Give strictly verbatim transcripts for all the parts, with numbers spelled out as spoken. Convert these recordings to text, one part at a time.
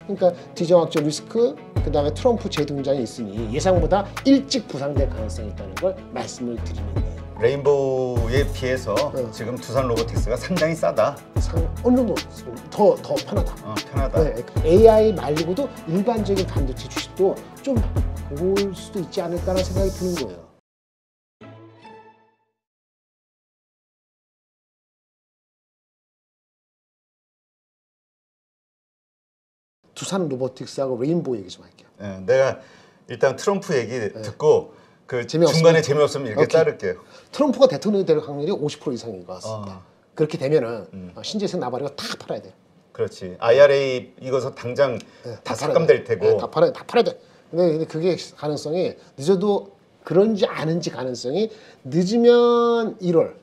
그러니까 지정학적 리스크, 그 다음에 트럼프 재등장이 있으니 예상보다 일찍 부상될 가능성이 있다는 걸 말씀을 드리는 거예요. 레인보우에 비해서 네. 지금 두산 로보틱스가 상당히 싸다. 상, 어느 정도 더, 더 편하다. 어, 편하다. 네, 에이아이 말고도 일반적인 반도체 주식도 좀 올 수도 있지 않을까라는 생각이 드는 거예요. 두산 로보틱스하고 레인보우 얘기 좀 할게요. 네, 내가 일단 트럼프 얘기 네. 듣고 그 재미없으면? 중간에 재미없으면 이렇게 오케이. 자를게요. 트럼프가 대통령이 될 확률이 오십 퍼센트 이상인 것 같습니다. 어. 그렇게 되면은 음. 신재생 나발이고 다 팔아야 돼요. 그렇지. 아이알에이 이거서 당장 네, 다 팔아야 삭감될 돼. 테고. 네, 다 팔아야 다 팔아야 돼. 근데, 근데 그게 가능성이 늦어도 그런지 아는지 가능성이 늦으면 일월,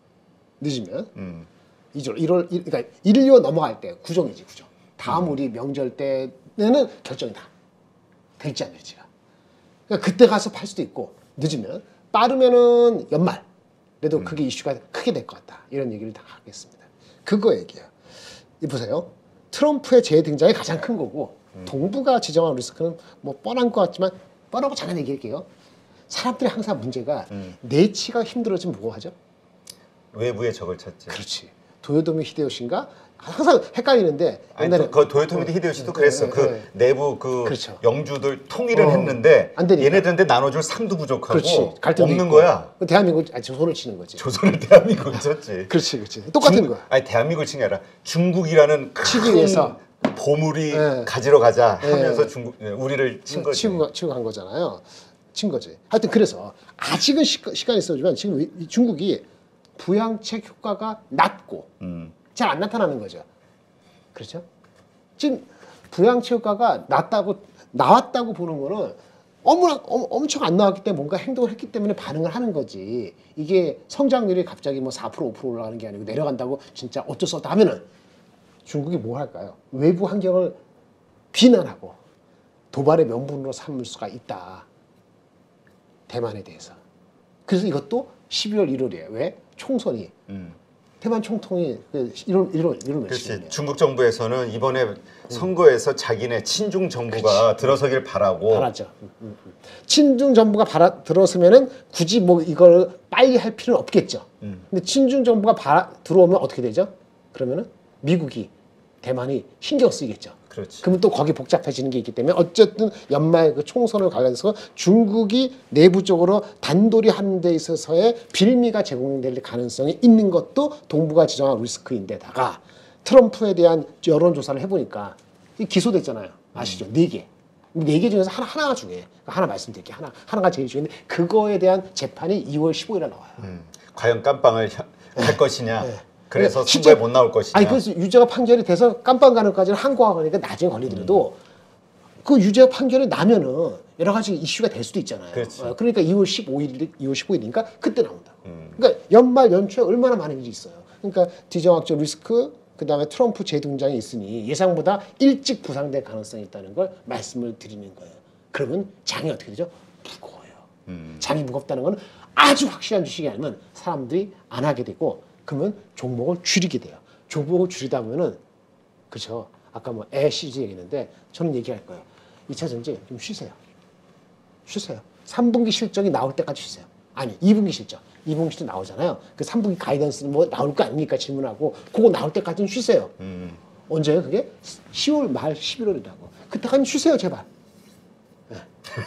늦으면 음. 이월, 일월, 그러니까 일, 이월 넘어갈 때 구정이지 구정. 다음 우리 명절 때는 결정이다. 될지 안 될지가. 그러니까 그때 가서 팔 수도 있고 늦으면 빠르면은 연말. 그래도 음. 그게 이슈가 크게 될 것 같다. 이런 얘기를 다 하겠습니다. 그거 얘기야. 이 보세요. 트럼프의 재등장이 가장 큰 거고 음. 동부가 지정한 리스크는 뭐 뻔한 것 같지만 뻔하고 잠깐 얘기할게요. 사람들이 항상 문제가 음. 내치가 힘들어지면 뭐 하죠? 외부의 적을 찾지. 그렇지. 도요토미 히데요시인가? 항상 헷갈리는데 아니, 옛날에 그 도요토미 히데요시도 어, 그랬어. 네, 그 네. 내부 그 그렇죠. 영주들 통일을 어, 했는데 안 되니까. 얘네들한테 나눠줄 상도 부족하고 그렇지. 없는 있고. 거야. 대한민국 아, 조선을 치는 거지. 조선을 대한민국을 쳤지. 그렇지, 그렇지. 똑같은 중, 거야. 아니 대한민국을 친 게 아니라 중국이라는 큰 위해서. 보물이 네. 가지러 가자 하면서 네. 중국 우리를 친 거지. 치고 치고 간 거잖아요. 친 거지. 하여튼 그래서 아직은 시, 시간이 있어지만 지금 중국이 부양책 효과가 낮고 음. 잘 안 나타나는 거죠. 그렇죠? 지금 부양책 효과가 낮다고 나왔다고 보는 거는 어머나, 엄청 안 나왔기 때문에 뭔가 행동을 했기 때문에 반응을 하는 거지. 이게 성장률이 갑자기 뭐 사 퍼센트 오 퍼센트 올라가는 게 아니고 내려간다고 진짜 어쩔 수 없다 하면은 중국이 뭐 할까요? 외부 환경을 비난하고 도발의 명분으로 삼을 수가 있다. 대만에 대해서. 그래서 이것도 십이월 일월이에요. 왜? 총선이. 음. 대만 총통이 일월, 일월, 일월 며칠이에요. 그렇지. 중국 정부에서는 이번에 음. 선거에서 자기네 친중 정부가 그렇지. 들어서길 바라고. 바라죠. 음, 음, 음. 친중 정부가 바라, 들어서면은 굳이 뭐 이걸 빨리 할 필요는 없겠죠. 음. 근데 친중 정부가 바라, 들어오면 어떻게 되죠? 그러면은 미국이 대만이 신경 쓰이겠죠. 그렇지. 그러면 또 거기 복잡해지는 게 있기 때문에 어쨌든 연말 그 총선을 관련해서 중국이 내부적으로 단돌이 하는 데 있어서의 빌미가 제공될 가능성이 있는 것도 동부가 지정한 리스크인데다가 트럼프에 대한 여론조사를 해보니까 기소됐잖아요. 아시죠? 네 개. 네 개 중에서 하나, 하나가 중요해. 하나 말씀드릴게요. 하나, 하나가 제일 중요한데 그거에 대한 재판이 이월 십오일에 나와요. 음, 과연 깜빵을 할 네. 것이냐. 네. 그래서 실제, 선거에 못 나올 것이냐. 아니 그래서 유죄가 판결이 돼서 깜빵 가는까지는 항고하니까 나중에 걸리더라도 음. 그 유죄 판결이 나면은 여러 가지 이슈가 될 수도 있잖아요. 그렇지. 어, 그러니까 이월 십오일, 이월 십오일이니까 그때 나온다고. 음. 그러니까 연말 연초에 얼마나 많은 일이 있어요. 그러니까 지정학적 리스크, 그 다음에 트럼프 재등장이 있으니 예상보다 일찍 부상될 가능성이 있다는 걸 말씀을 드리는 거예요. 그러면 장이 어떻게 되죠? 무거워요. 음. 장이 무겁다는 건 아주 확실한 주식이 아니면 사람들이 안 하게 되고 그러면 종목을 줄이게 돼요. 종목을 줄이다 보면은 그죠? 아까 뭐 애 시리즈 얘기했는데 저는 얘기할 거예요. 이 차 전지 좀 쉬세요. 쉬세요. 삼 분기 실적이 나올 때까지 쉬세요. 아니 이 분기 실적. 이 분기 실적 나오잖아요. 그 삼 분기 가이던스 뭐 나올 거 아닙니까? 질문하고 그거 나올 때까지는 쉬세요. 음. 언제요? 그게 시월 말 십일월이라고. 그때까지 쉬세요 제발. 네.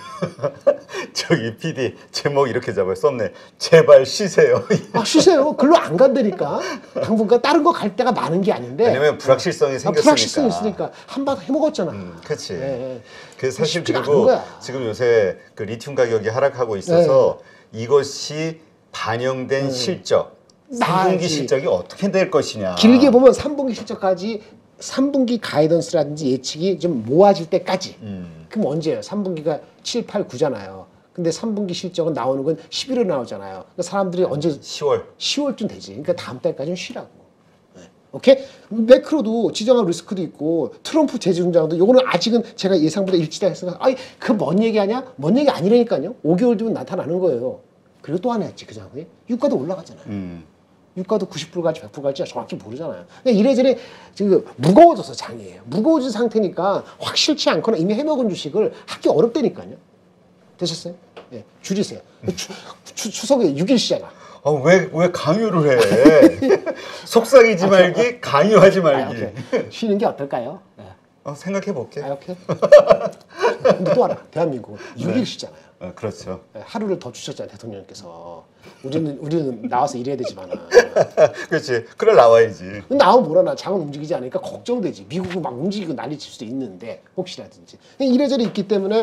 저기 피디 제목 이렇게 잡아요. 썸네. 제발 쉬세요. 아 쉬세요. 글로 안 간다니까. 당분간 다른 거 갈 데가 많은 게 아닌데. 왜냐면 불확실성이 생겼으니까. 아, 불확실성이 있으니까 한 번 해먹었잖아. 음, 그렇지. 네. 그래서 사실 그리고 지금 요새 그 리튬 가격이 하락하고 있어서 네. 이것이 반영된 네. 실적, 삼 분기 실적이 어떻게 될 것이냐. 길게 보면 삼 분기 실적까지 삼 분기 가이던스라든지 예측이 좀 모아질 때까지. 음. 그럼 언제예요? 삼 분기가 칠, 팔, 구잖아요. 근데 삼 분기 실적은 나오는 건 십일월에 나오잖아요. 그러니까 사람들이 언제? 시월. 시월쯤 되지. 그러니까 다음 달까지는 쉬라고. 네. 오케이? 매크로도 지정한 리스크도 있고 트럼프 재정장도 요거는 아직은 제가 예상보다 일찍다 했으니까 아이 그 뭔 얘기 하냐? 뭔 얘기 아니라니까요. 오 개월 뒤면 나타나는 거예요. 그리고 또 하나 했지 그 장에 유가도 올라가잖아요. 음. 유가도 구십 불 갈지 백 불 갈지 정확히 모르잖아요. 그러니까 이래저래 지금 무거워져서 장이 무거워진 상태니까 확실치 않거나 이미 해먹은 주식을 하기 어렵다니까요. 되셨어요? 네, 줄이세요. 추, 추, 추석에 육 일시잖아. 아, 왜, 왜 강요를 해? 속삭이지 말기, 강요하지 말기. 아, 쉬는 게 어떨까요? 네. 어, 생각해 볼게. 아, 오케이. 근데 또 하나, 대한민국은 육 일시잖아요. 어, 그렇죠. 네, 하루를 더 주셨잖아요, 대통령께서. 우리는 우리는 나와서 일해야 되지만. 그렇지. 그래 나와야지. 나오면 뭐라나 장은 움직이지 않으니까 걱정되지. 미국은 막 움직이고 난리 칠 수도 있는데 혹시라든지 이래저래 있기 때문에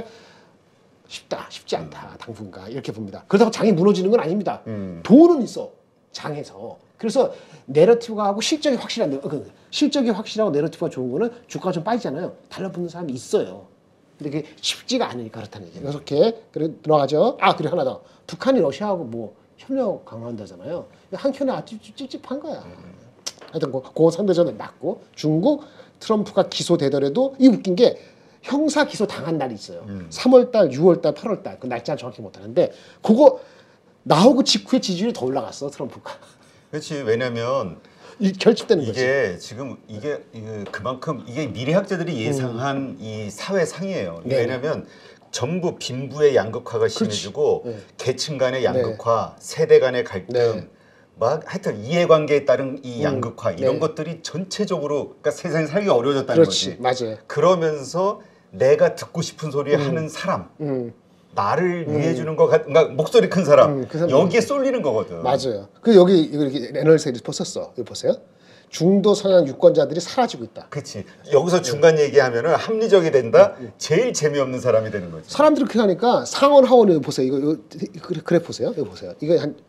쉽다, 쉽지 않다 당분간 이렇게 봅니다. 그렇다고 장이 무너지는 건 아닙니다. 음. 돈은 있어 장에서. 그래서 내러티브가 하고 실적이 확실한데 그 실적이 확실하고 내러티브가 좋은 거는 주가가 좀 빠지잖아요. 달라붙는 사람이 있어요. 근데 그게 쉽지가 않으니까 그렇다는 얘기예요. 이렇게 그래 들어가죠. 아 그리고 하나 더. 북한이 러시아하고 뭐 협력 강화한다잖아요. 한켠에 아주 찝찝한 거야. 하여튼 그, 그 상대전을 맞고 중국 트럼프가 기소되더라도 이 웃긴 게 형사 기소 당한 날이 있어요. 음. 삼월달, 유월달, 팔월달 그 날짜 정확히 못하는데 그거 나오고 직후에 지지율이 더 올라갔어 트럼프가. 그렇지. 왜냐면 이 결집되는 거지. 이게 지금 이게, 이게 그만큼 이게 미래학자들이 예상한 음. 이 사회 상이에요. 네. 왜냐면 전부 빈부의 양극화가 심해지고 네. 계층 간의 양극화, 네. 세대 간의 갈등, 네. 막 하여튼 이해관계에 따른 이 양극화 음. 이런 네. 것들이 전체적으로 그러니까 세상에 살기 어려워졌다는 그렇지. 거지. 맞아요. 그러면서 내가 듣고 싶은 소리 음. 하는 사람. 음. 나를 위해 주는 것 같, 그러니까 목소리 큰 사람, 음, 그 사람 여기에 쏠리는 거거든. 맞아요. 그 여기 이렇게 애널리스트 리포트 썼어. 여기 보세요. 중도 성향 유권자들이 사라지고 있다. 그렇지. 여기서 중간 얘기하면은 합리적이 된다. 제일 재미없는 사람이 되는 거지. 사람들이 그렇게 하니까 상원 하원 여기 보세요. 이거, 이거 그래, 그래 보세요. 여기 보세요. 이거 한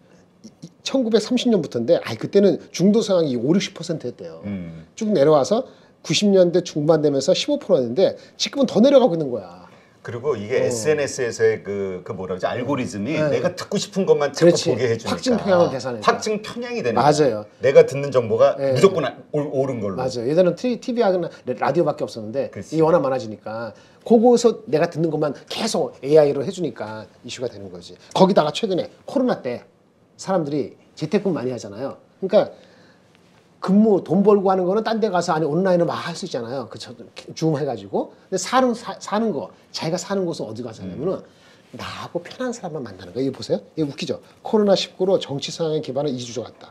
천구백삼십 년부터인데, 아 그때는 중도 성향이 오십, 육십 퍼센트였대요. 음. 쭉 내려와서 구십 년대 중반 되면서 십오 퍼센트였는데 지금은 더 내려가고 있는 거야. 그리고 이게 어. 에스엔에스에서의 그, 그 뭐라 그러지 알고리즘이 네. 내가 듣고 싶은 것만 자꾸 그렇지. 보게 해주니까 확증 편향을 계산하니까. 확증 편향이 되는 맞아요. 거야. 내가 듣는 정보가 네. 무조건 올, 옳은 걸로. 맞아요. 예전에는 티비하고는 라디오밖에 없었는데 그치. 이게 워낙 많아지니까 그거에서 내가 듣는 것만 계속 에이아이로 해주니까 이슈가 되는 거지. 거기다가 최근에 코로나 때 사람들이 재택근무 많이 하잖아요. 그러니까 근무 돈 벌고 하는 거는 딴 데 가서 아니 온라인으로 막 할 수 있잖아요. 그 줌 해가지고. 근데 사는 사, 사는 거 자기가 사는 곳은 어디 가서 하냐면은 음. 나하고 편한 사람만 만나는 거예요. 이거 보세요. 이거 웃기죠. 코로나 십구로 정치 상황의 기반을 이주조 같다.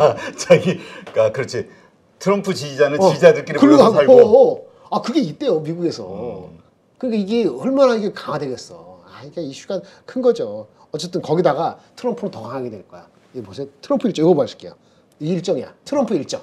자기가 그렇지. 트럼프 지지자는 어, 지지자들끼리 모여서 살고. 어, 어. 아 그게 있대요 미국에서. 음. 그러니까 이게 얼마나 이게 강화되겠어. 아 이게 이슈가 큰 거죠. 어쨌든 거기다가 트럼프는 더 강하게 될 거야. 이거 보세요. 트럼프 일정 이거 보실게요. 이 일정이야. 트럼프 일정.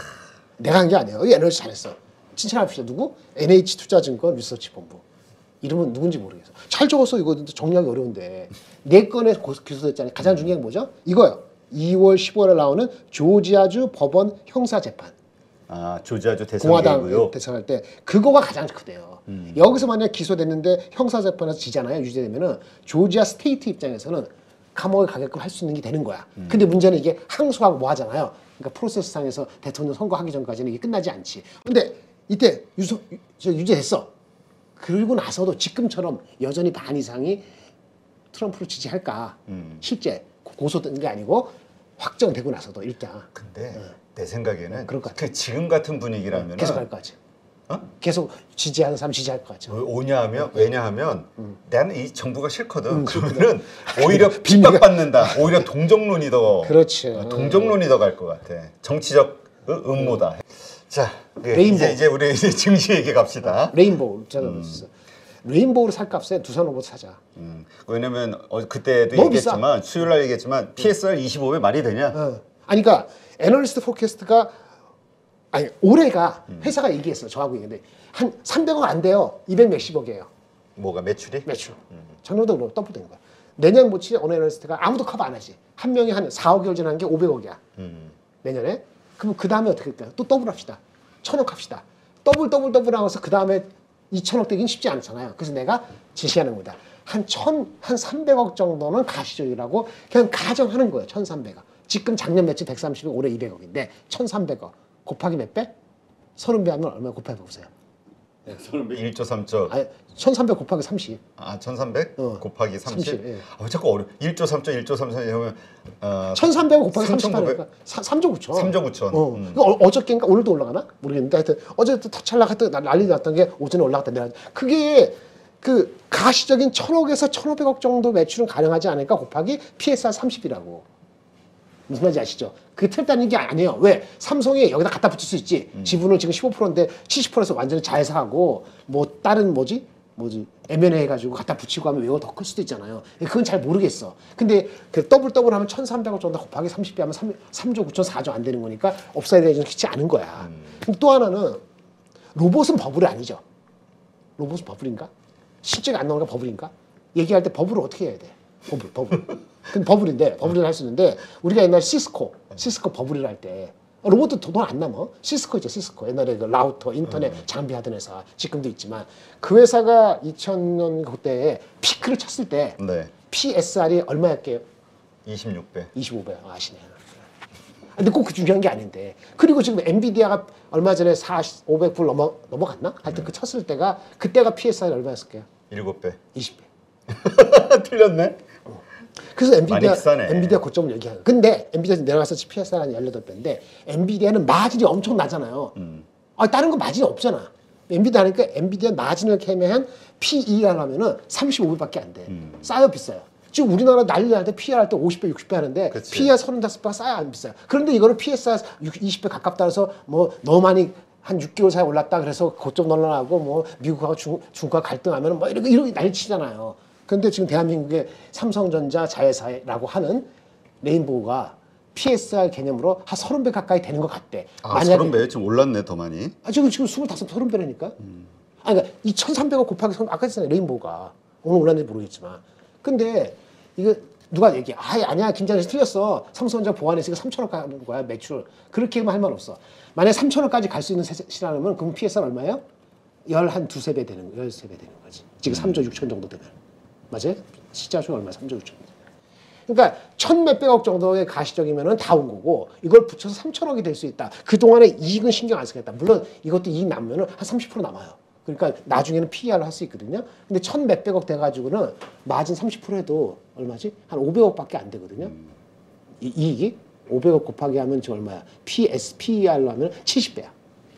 내가 한 게 아니에요. 이 에너지 잘했어. 칭찬합시다. 누구? 엔에이치투자증권 리서치본부. 이름은 누군지 모르겠어. 잘 적었어. 이거 정리하기 어려운데. 네 건에 기소됐잖아요. 가장 중요한 게 뭐죠? 이거요. 이월 십오일에 나오는 조지아주 법원 형사재판. 아 조지아주 공화당 대선이고요. 대선할 때 그거가 가장 크대요. 음. 여기서 만약 기소됐는데 형사재판에서 지잖아요. 유죄되면은 조지아 스테이트 입장에서는 감옥에 가게끔 할 수 있는 게 되는 거야. 음. 근데 문제는 이게 항소하고 뭐 하잖아요. 그러니까 프로세스상에서 대통령 선거하기 전까지는 이게 끝나지 않지. 근데 이때 유서, 저 유죄됐어. 그리고 나서도 지금처럼 여전히 반 이상이 트럼프를 지지할까? 음. 실제 고소된 게 아니고 확정되고 나서도 일단. 근데 어. 내 생각에는 어, 그럴 것 그 지금 같은 분위기라면 계속 할 것 같지. 어? 계속 지지하는 사람 지지할 것 같죠. 오냐하면 왜냐하면 음. 나는 이 정부가 싫거든. 음, 그러면은 오히려 핍박받는다. 오히려 동정론이 더 그렇지. 동정론이 더 갈 것 같아. 정치적 음모다. 음. 자, 네, 레인보우. 이제 이제 우리 이제 증시 얘기 갑시다. 레인보우 제가 음. 레인보우를 살 값에 두산 오버 사자. 음. 왜냐면 어, 그때도 얘기했지만 수요일 날 얘기했지만 티에스알 이십오 배 말이 되냐? 어. 아니 그러니까 애널리스트 포캐스트가 아니 올해가 회사가 얘기했어. 저하고 얘기했는데 한 삼백억 안 돼요. 이백 몇십억이에요. 뭐가 매출이? 매출. 음. 전년도 더블된 거야. 내년 모치 어느 애널리스트가 아무도 커버 안 하지. 한 명이 한 사억여일 지난 게 오백억이야. 음. 내년에. 그럼 그 다음에 어떻게 할까요? 또 더블 합시다. 천억 합시다. 더블 더블 더블 하면서 그 다음에 이천억 되긴 쉽지 않잖아요. 그래서 내가 제시하는 겁니다. 한 천, 한 삼백억 정도는 가시적이라고 그냥 가정하는 거예요. 천삼백억. 지금 작년 매출 백삼십억, 올해 이백억인데 천삼백억 곱하기 몇 배? 서른 배 하면 얼마 곱해 보세요. 일조 삼조. 아니, 천삼백 곱하기 삼십. 아, 천삼백 어. 곱하기 삼십. 삼십, 예. 아, 왜 자꾸 어려. 일조 삼조, 일조 삼조 하면 어, 천삼백 곱하기 삼십 삼천구백? 하니까 삼조 구천. 삼조 구천. 어. 음. 어, 어저께인가 오늘도 올라가나? 모르겠는데 하여튼 어제 또 찰락 하여튼 난리 났던 게 오전에 올라갔다 내가 그게 그 가시적인 천억에서 천오백억 정도 매출은 가능하지 않을까 곱하기 피에스알 삼십이라고. 무슨 말인지 아시죠? 그게 틀렸다는 게 아니에요. 왜? 삼성이 여기다 갖다 붙일 수 있지. 음. 지분을 지금 십오 퍼센트인데 칠십 퍼센트에서 완전히 잘 사고 뭐 다른 뭐지? 뭐지? 엠 앤 에이 해가지고 갖다 붙이고 하면 외고 더 클 수도 있잖아요. 그건 잘 모르겠어. 근데 그 더블 더블 하면 천삼백억 정도 곱하기 삼십 배 하면 삼조 구천 사조 안 되는 거니까 업사이드가 좀 크지 않은 거야. 음. 또 하나는 로봇은 버블이 아니죠. 로봇은 버블인가? 실제가 안 나오니까 버블인가? 얘기할 때 버블을 어떻게 해야 돼? 버블, 버블. 근데 버블인데, 버블을 할 수 있는데, 우리가 옛날에 시스코, 시스코 버블을 할 때, 로봇도 돈 안 남아. 시스코 있죠, 시스코. 옛날에 그 라우터, 인터넷 장비하던 회사, 지금도 있지만, 그 회사가 이천 년 그때에 피크를 쳤을 때, 네. 피에스알이 얼마였게요? 이십육 배. 이십오 배. 아, 아시네요. 근데 꼭 그 중요한 게 아닌데. 그리고 지금 엔비디아가 얼마 전에 사십, 오백 불 넘어, 넘어갔나? 하여튼 그 쳤을 때가, 그때가 피에스알이 얼마였을게요? 일곱 배. 이십 배. 틀렸네. 어. 그래서 엔비디아, 엔비디아 고점을 얘기하는. 근데 엔비디아 내려가서 피에스알 한 십팔 배인데 엔비디아는 마진이 엄청 나잖아요. 음. 아, 다른 건 마진이 없잖아. 엔비디아 하니까 엔비디아 마진을 캐면 피이라고 하면은 삼십오 배밖에 안 돼. 음. 싸요, 비싸요. 지금 우리나라 난리 날 때 피이알 할 때 오십 배, 육십 배 하는데 그치. 피이알 서른다섯 배가 싸야 안 비싸요. 그런데 이거는 피에스알 이십 배 가깝다 해서 뭐 너무 많이 한 육 개월 사이에 올랐다 그래서 고점 논란하고 뭐 미국하고 중, 중국과 갈등하면 뭐 이렇게 이렇게 난리치잖아요. 근데 지금 대한민국의 삼성전자 자회사라고 하는 레인보우가 피에스알 개념으로 한 서른 배 가까이 되는 것 같대. 아, 만약에, 서른 배? 좀 올랐네, 더 많이. 아, 지금 지금 스물다섯, 서른 배라니까. 음. 아, 그러니까 이 천삼백억 곱하기 서른, 아까 했잖아요, 레인보우가. 오늘 올랐는지 모르겠지만. 근데 이거 누가 얘기해. 아, 아니야, 김장씨 틀렸어. 삼성전자 보완했으니까 삼천억 가는 거야, 매출. 그렇게만 할 말 없어. 만약에 삼천억까지 갈 수 있는 시라면 그럼 피에스알 얼마예요? 열 한 두세 배 되는 거, 열세 배 되는 거지. 지금 음. 삼조 육천 정도 되면. 맞아요? 시가총 얼마? 삼조 육천. 그러니까 천 몇백억 정도의 가시적이면은 다 온 거고 이걸 붙여서 삼천억이 될 수 있다. 그동안에 이익은 신경 안 쓰겠다. 물론 이것도 이익 남으면은 한 삼십 퍼센트 남아요. 그러니까 나중에는 피이알을 할 수 있거든요. 근데 천 몇백억 돼가지고는 마진 삼십 퍼센트 해도 얼마지? 한 오백억밖에 안 되거든요. 이, 이익이 오백억 곱하기 하면 지금 얼마야? 피에스, 피이알로 하면 칠십 배야.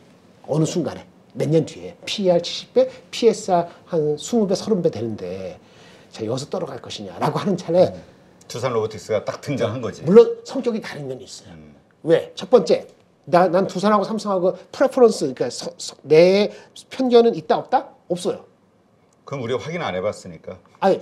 어느 순간에 몇 년 뒤에 피이알 칠십 배, 피에스알 한 이십 배, 서른 배 되는데 자, 여기서 떨어갈 것이냐라고 하는 차례 음. 두산 로보틱스가 딱 등장한 거지. 물론 성격이 다른 면이 있어요. 음. 왜? 첫 번째, 나, 난 두산하고 삼성하고 프레퍼런스, 그러니까 서, 서, 내 편견은 있다 없다? 없어요. 그럼 우리가 확인 안 해봤으니까. 아니,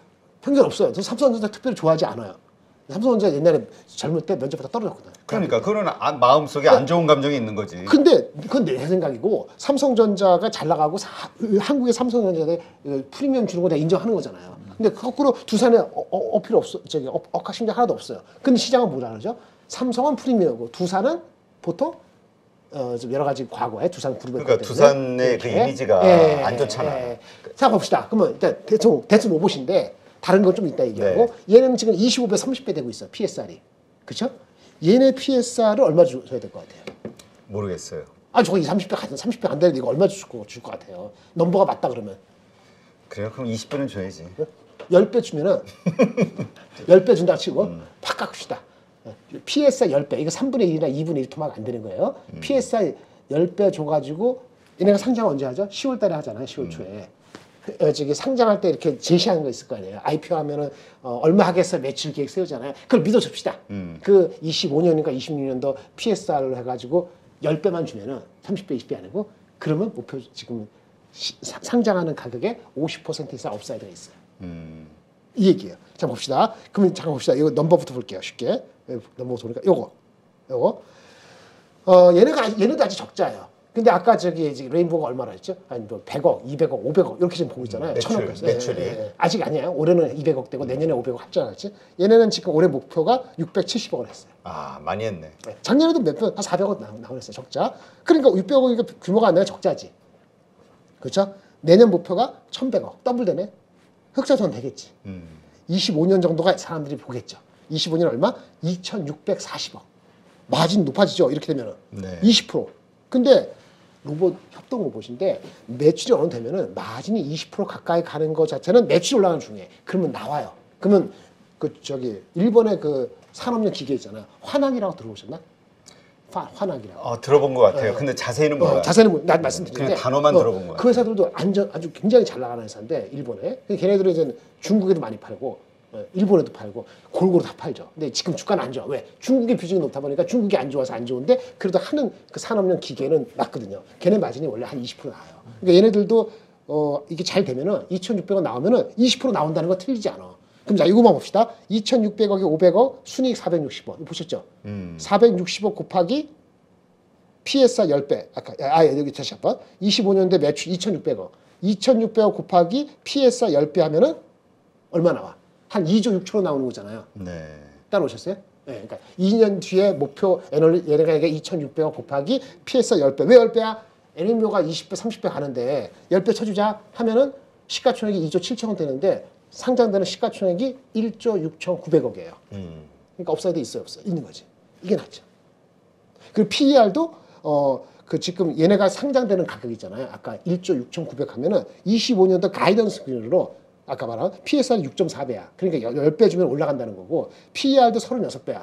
편견 없어요. 저 삼성전자 특별히 좋아하지 않아요. 삼성전자 옛날에 젊을 때 면접보다 떨어졌거든. 그러니까 그거는 아, 마음속에 안 좋은 감정이 있는 거지. 근데 그건 내 생각이고 삼성전자가 잘 나가고 사, 한국의 삼성전자에 프리미엄 주는 거 내가 인정하는 거잖아요. 근데 거꾸로 두산에 어, 어, 어필 없어, 저기 어, 억하심장 하나도 없어요. 근데 시장은 뭐라 그러죠? 삼성은 프리미엄이고 두산은 보통 어, 좀 여러 가지 과거에 두산 그룹에 그러니까 두산의 그 이미지가 예, 안 좋잖아. 예, 예. 자 봅시다. 그러면 일단 대충 대충 로봇인데 다른 건 좀 이따 얘기하고 네. 얘는 지금 이십오 배, 삼십 배 되고 있어. 피에스알이. 그렇죠? 얘네 피에스알을 얼마 줘야 될 것 같아요? 모르겠어요. 아, 저거 삼십 배 가든 삼십 배 안 되는데 이거 얼마 줄 것 줄 것 같아요? 넘버가 맞다 그러면. 그래요? 그럼 이십 배는 줘야지. 십 배 주면은 십 배 준다 치고 음. 팍 깎읍시다. 피에스알 십 배. 이거 삼분의 일이나 이분의 일 토막 안 되는 거예요. 음. 피에스알 십 배 줘가지고 얘네가 상장 언제 하죠? 시월 달에 하잖아요. 시월 초에. 음. 어, 저기 상장할 때 이렇게 제시하는 거 있을 거 아니에요. 아이피오 하면은 어, 얼마 하겠어 매출 계획 세우잖아요. 그걸 믿어줍시다. 음. 그 이십오 년인가 이십육 년도 피에스알로 해가지고 십 배만 주면은 삼십 배, 이십 배 아니고 그러면 목표 지금 시, 사, 상장하는 가격에 오십 퍼센트 이상 업사이드가 있어요. 음. 이 얘기예요. 자 봅시다. 그러면 잠깐 봅시다. 이거 넘버부터 볼게요. 쉽게 넘버 보니까 요거, 요거. 어 얘네가 얘네도 아직 적자예요. 근데 아까 저기 레인보우가 얼마나 했죠? 아니 뭐 백억, 이백억, 오백억 이렇게 지금 보고 있잖아요. 매출, 천억 매출이. 예, 예. 아직 아니에요. 올해는 이백억 되고 내년에 오백억 합작하지. 얘네는 지금 올해 목표가 육백칠십억을 했어요. 아 많이 했네. 네. 작년에도 몇 번 한 사백억 나오랬어요. 적자. 그러니까 육백억이니까 규모가 안 나요. 적자지. 그렇죠? 내년 목표가 천백억. 더블되네. 흑자선 되겠지. 음. 이십오 년 정도가 사람들이 보겠죠. 이십오 년 얼마? 이천육백사십억. 마진 높아지죠. 이렇게 되면은 네. 이십 퍼센트. 근데 로봇 협동 로봇인데 매출이 어느 정도 되면은 마진이 이십 퍼센트 가까이 가는 것 자체는 매출이 올라가는 중에 그러면 나와요. 그러면 그 저기 일본의 그 산업용 기계 있잖아요. 환학이라고 들어보셨나? 화, 환학이라고. 어, 들어본 것 같아요. 어, 근데 자세히는 몰라요. 어, 자세는 뭐, 난 말씀드리는데 그냥 단어만 어, 들어본 거예요. 그 회사들도 안전, 아주 굉장히 잘 나가는 회사인데 일본에. 걔네들은 이제 중국에도 많이 팔고 어, 일본에도 팔고 골고루 다 팔죠. 근데 지금 주가는 안 좋아. 왜? 중국의 비중이 높다 보니까 중국이 안 좋아서 안 좋은데 그래도 하는 그 산업용 기계는 낮거든요. 걔네 마진이 원래 한 이십 퍼센트 나와요. 그러니까 얘네들도 어, 이게 잘 되면은 이천육백 원 나오면은 이십 퍼센트 나온다는 거 틀리지 않아. 그럼 자 이거만 봅시다. 이천육백억에 오백억, 순이익 사백육십억. 보셨죠? 음. 사백육십억 곱하기 피에스알 십 배. 아까 아 여기 다시 한번. 이십오 년대 매출 이천육백억. 이천육백억 곱하기 피에스알 십 배 하면은 얼마 나와? 한 이조 육천억 나오는 거잖아요. 네. 따라오셨어요? 네, 그러니까 이 년 뒤에 목표 에너지 얘네가 이천육백억 곱하기 피에스알 십 배. 왜 십 배야? 엔엠유가 이십 배, 삼십 배 가는데 십 배 쳐주자 하면은 시가총액이 이조 칠천억 되는데 상장되는 시가총액이 일조 육천구백억이에요. 음. 그러니까 업사이드 있어요, 없어요? 있는 거지. 이게 낫죠. 그리고 피이알도 어 그 지금 얘네가 상장되는 가격 있잖아요. 아까 일조 육천구백 하면은 이십오 년도 가이던스 기준으로 아까 말한 피에스알 육 점 사 배야. 그러니까 십 배 주면 올라간다는 거고 피이알도 삼십육 배야.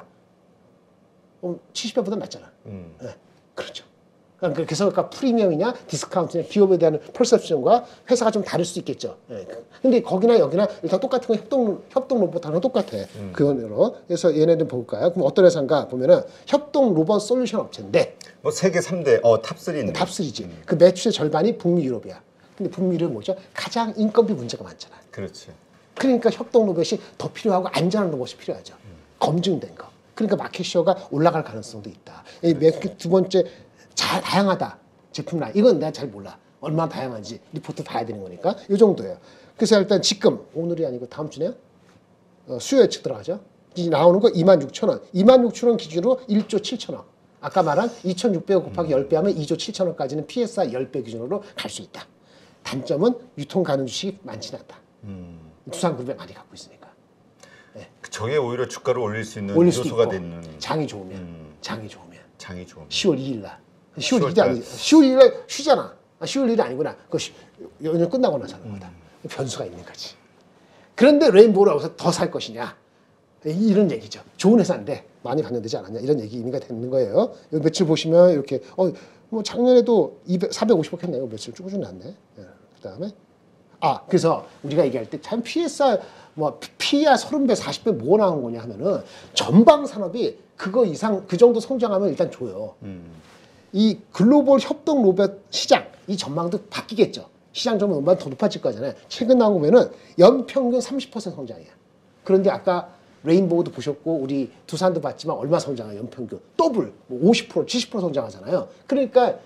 그럼 칠십 배보다 낫잖아. 음. 네, 그렇죠. 그러니까 그래서 아까 프리미엄이냐 디스카운트냐 기업에 대한 퍼셉션과 회사가 좀 다를 수 있겠죠. 예. 근데 거기나 여기나 일단 똑같은 건 협동 협동 로봇하는 똑같아. 음. 그거로. 그래서 얘네들 볼까요? 그럼 어떤 회사인가 보면은 협동 로봇 솔루션 업체인데 뭐 세계 삼 대 어 탑삼인데. 탑삼이지. 음. 그 매출의 절반이 북미 유럽이야. 근데 북미 유럽은 뭐죠? 가장 인건비 문제가 많잖아. 그렇지. 그러니까 협동 로봇이 더 필요하고 안전한 로봇이 필요하죠. 음. 검증된 거. 그러니까 마켓시어가 올라갈 가능성도 있다. 두 번째 잘 다양하다 제품 라인 이건 내가 잘 몰라 얼마나 다양한지 리포트 봐야 되는 거니까 이 정도예요. 그래서 일단 지금 오늘이 아니고 다음 주네요. 어, 수요 예측 들어가죠. 이제 나오는 거 이만 육천 원, 이만 육천 원 기준으로 일조 칠천억. 아까 말한 이천육백억 곱하기 십 배 하면 이조 칠천억까지는 피에스알 십 배 기준으로 갈 수 있다. 단점은 유통 가능 주식이 많지는 않다. 음. 두산그룹에 많이 갖고 있으니까. 네. 저게 오히려 주가를 올릴 수 있는 올릴 수도 요소가 있고, 되는. 장이 좋으면, 음. 장이 좋으면. 장이 좋으면. 시월 이일 날. 시월 이일이 아니지. 시월 이일 날 쉬잖아. 아, 시월 일이 아니구나. 그 연휴 끝나고 나서 하는 거다. 음. 변수가 있는 거지. 그런데 레인보우라고 해서 더 살 것이냐. 이런 얘기죠. 좋은 회사인데 많이 반영되지 않았냐. 이런 얘기 의미가 되는 거예요. 여기 매출 보시면 이렇게 어, 뭐 작년에도 이백, 사백오십억 했네요. 매출 꾸준히 났네. 예. 그 다음에 아 그래서 우리가 얘기할 때 참 피에스알 뭐 피이알 삼십 배, 사십 배 뭐 나온 거냐 하면은 전방 산업이 그거 이상 그 정도 성장하면 일단 줘요. 음. 이 글로벌 협동 로봇 시장 이 전망도 바뀌겠죠. 시장 전망 얼마나 더 높아질 거잖아요. 최근 나온 거 보면은 연평균 삼십 퍼센트 성장이야. 그런데 아까 레인보우도 보셨고 우리 두산도 봤지만 얼마 성장해요? 연평균 더블 뭐 오십 퍼센트, 칠십 퍼센트 성장하잖아요. 그러니까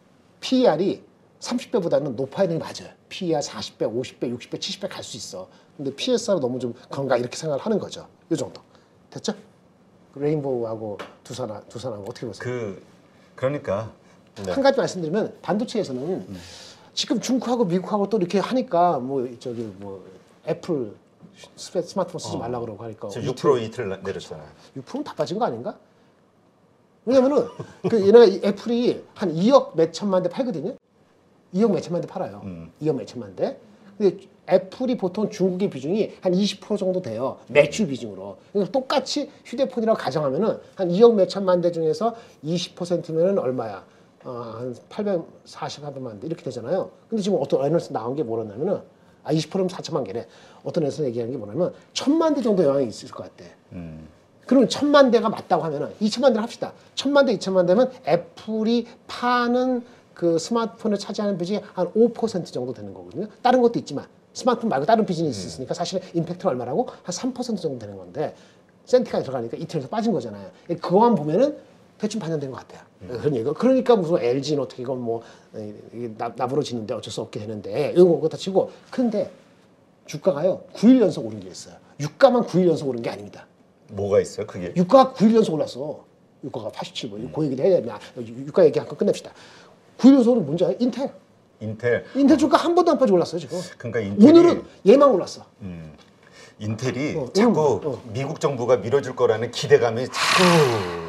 피이알이 삼십 배보다는 높아야 되는 게 맞아요. 피이알 사십 배, 오십 배, 육십 배, 칠십 배 갈 수 있어. 근데 피에스알은 너무 좀 그런가 이렇게 생각을 하는 거죠. 이 정도. 됐죠? 레인보우하고 두산, 두산하고 어떻게 보세요? 그 그러니까 네. 한 가지 말씀드리면 반도체에서는 음. 지금 중국하고 미국하고 또 이렇게 하니까 뭐 저기 뭐 애플 스마트폰 쓰지 어. 말라 그러고 하니까 지금 육 퍼센트 이틀 내렸잖아요. 육 퍼센트는 다 빠진 거 아닌가? 왜냐면은 그 얘네가 애플이 한 이억 몇 천만 대 팔거든요. 이억 몇 천만 대 팔아요. 음. 이억 몇 천만 대. 근데 애플이 보통 중국의 비중이 한 이십 퍼센트 정도 돼요. 매출 비중으로. 그러니까 똑같이 휴대폰이라고 가정하면은 한 이억 몇 천만 대 중에서 이십 퍼센트면은 얼마야? 어, 한 팔백사십만 대 이렇게 되잖아요. 근데 지금 어떤 애널리스트 나온 게 뭐라냐면은 아 이십 퍼센트면 사천만 개래. 어떤 애널리스트 얘기하는 게 뭐냐면 천만 대 정도 영향이 있을 것 같대. 음. 그러면 천만 대가 맞다고 하면은 이천만 대를 합시다. 천만 대, 이천만 대면 애플이 파는 그 스마트폰을 차지하는 비중이 한 오 퍼센트 정도 되는 거거든요. 다른 것도 있지만 스마트폰 말고 다른 비즈니스 있으니까 사실 임팩트가 얼마라고? 한 삼 퍼센트 정도 되는 건데 센티가 들어가니까 이틀에서 빠진 거잖아요. 그거만 보면은 대충 반영된 것 같아요. 음. 그런 얘기가. 그러니까 무슨 엘지는 어떻게 이건 뭐 나부러지는데 어쩔 수 없게 되는데 이런 거 다 치고 근데 주가가요 구 일 연속 오른 게 있어요. 유가만 구 일 연속 오른 게 아닙니다. 뭐가 있어요? 그게? 유가가 구 일 연속 올랐어. 유가가 팔십칠 분. 음. 그 얘기를 해야 되나? 유가 얘기 한번 끝냅시다. 구 일 연속은 뭔지 알아요? 인텔. 인텔. 인텔 주가 한 번도 안 빠지고 올랐어요 지금. 그러니까 인텔이, 오늘은 얘만 올랐어. 음. 인텔이 어, 자꾸 어. 미국 정부가 밀어줄 거라는 기대감이 자꾸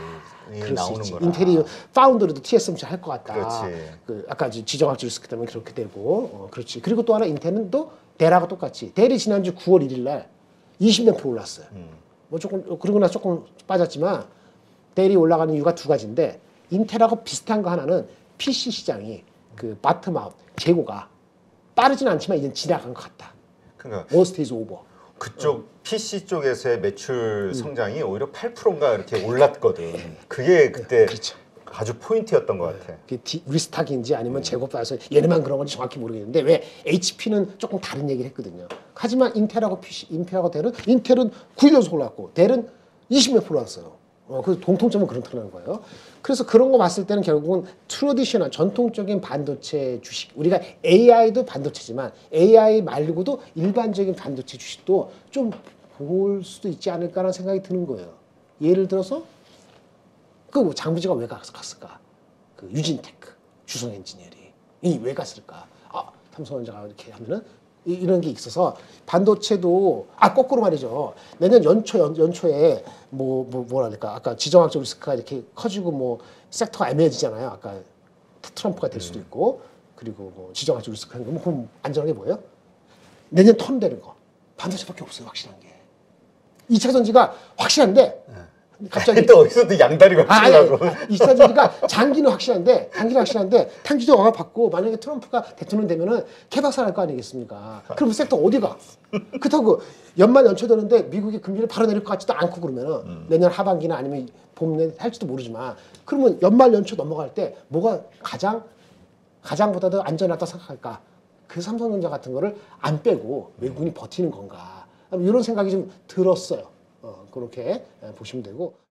이 나오는 거라. 인텔이 파운드리도 티에스엠씨 할 것 같다. 그렇지. 그 아까 지정학적 리스크 때문에 그렇게 되고, 어, 그렇지. 그리고 또 하나 인텔은 또 델하고 똑같이 델이 지난주 구월 일일날 이십 몇 프로 올랐어요. 음. 뭐 조금 그러고 나서 조금 빠졌지만 델이 올라가는 이유가 두 가지인데 인텔하고 비슷한 거 하나는 피씨 시장이 그 바텀아웃 재고가 빠르진 않지만 이제 지나간 것 같다. 그러니까 워스트 이즈 오버. 그쪽 어. 피씨 쪽에서의 매출 성장이 음. 오히려 팔 퍼센트인가 이렇게 올랐거든. 그게 그때 그렇죠. 아주 포인트였던 것 같아. 그게 리스탁인지 아니면 재고 따라서 얘네만 그런 건지 정확히 모르겠는데 왜 에이치피는 조금 다른 얘기를 했거든요. 하지만 인텔하고 피씨, 인텔하고 델은 인텔은 구 일 연속 올랐고 델은 이십 몇 프로 올랐어요. 어, 그 공통점은 그렇다는 거예요. 그래서 그런 거 봤을 때는 결국은 트래디셔널 전통적인 반도체 주식, 우리가 에이아이도 반도체지만 에이아이 말고도 일반적인 반도체 주식도 좀 볼 수도 있지 않을까라는 생각이 드는 거예요. 예를 들어서 그 장부지가 왜 갔을까? 그 유진테크, 주성 엔지니어링이 왜 갔을까? 아, 삼성전자가 이렇게 하면은 이, 이런 게 있어서 반도체도 아 거꾸로 말이죠. 내년 연초 연, 연초에 뭐, 뭐 뭐라 할까? 아까 지정학적 리스크가 이렇게 커지고 뭐 섹터가 애매해지잖아요. 아까 트럼프가 될 수도 있고 그리고 뭐 지정학적 리스크 하는 거 그럼 안전한 게 뭐예요? 내년 턴 되는 거 반도체밖에 없어요. 확실한 게. 이 차 전지가 확실한데. 갑자기 또 어디서 또 양다리가 확실하고. 이 차 전지가 장기는 확실한데, 장기는 확실한데 단기도 영향 받고 만약에 트럼프가 대통령 되면은 개박살날 거 아니겠습니까? 그럼 섹터 어디가? 그렇다고 연말 연초되는데 미국이 금리를 바로 내릴 것 같지도 않고 그러면은 음. 내년 하반기나 아니면 봄에 할지도 모르지만 그러면 연말 연초 넘어갈 때 뭐가 가장 가장보다 더 안전하다 생각할까? 그 삼성전자 같은 거를 안 빼고 외국인이 버티는 건가? 이런 생각이 좀 들었어요. 어, 그렇게 보시면 되고.